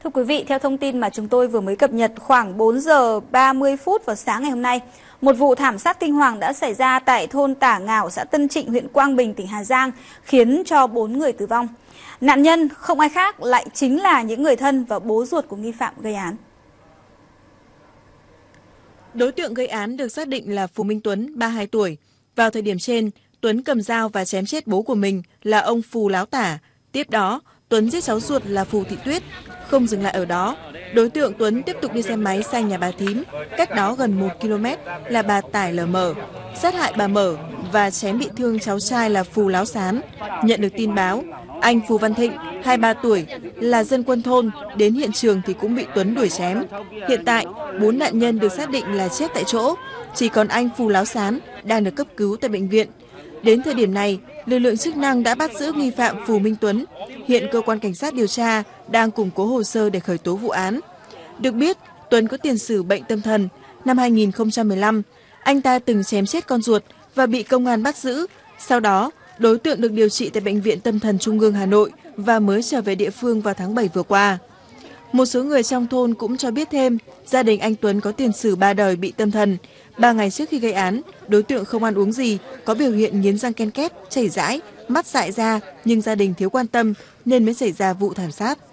Thưa quý vị, theo thông tin mà chúng tôi vừa mới cập nhật, khoảng 4 giờ 30 phút vào sáng ngày hôm nay, một vụ thảm sát kinh hoàng đã xảy ra tại thôn Tả Ngảo, xã Tân Trịnh, huyện Quang Bình, tỉnh Hà Giang, khiến cho 4 người tử vong. Nạn nhân không ai khác lại chính là những người thân và bố ruột của nghi phạm gây án. Đối tượng gây án được xác định là Phù Minh Tuấn, 32 tuổi. Vào thời điểm trên, Tuấn cầm dao và chém chết bố của mình là ông Phù Láo Tả. Tiếp đó, Tuấn giết cháu ruột là Phù Thị Tuyết. Không dừng lại ở đó, đối tượng Tuấn tiếp tục đi xe máy sang nhà bà Thím, cách đó gần 1 km là bà Tải LM, sát hại bà Mở và chém bị thương cháu trai là Phù Láo Sán. Nhận được tin báo, anh Phù Văn Thịnh, 23 tuổi, là dân quân thôn, đến hiện trường thì cũng bị Tuấn đuổi chém. Hiện tại, 4 nạn nhân được xác định là chết tại chỗ, chỉ còn anh Phù Láo Sán đang được cấp cứu tại bệnh viện. Đến thời điểm này, lực lượng chức năng đã bắt giữ nghi phạm Phù Minh Tuấn. Hiện cơ quan cảnh sát điều tra đang củng cố hồ sơ để khởi tố vụ án. Được biết, Tuấn có tiền sử bệnh tâm thần. Năm 2015, anh ta từng chém chết con ruột và bị công an bắt giữ. Sau đó, đối tượng được điều trị tại Bệnh viện Tâm thần Trung ương Hà Nội và mới trở về địa phương vào tháng 7 vừa qua. Một số người trong thôn cũng cho biết thêm, gia đình anh Tuấn có tiền sử 3 đời bị tâm thần. 3 ngày trước khi gây án, đối tượng không ăn uống gì, có biểu hiện nghiến răng ken két, chảy rãi, mắt dại ra, nhưng gia đình thiếu quan tâm nên mới xảy ra vụ thảm sát.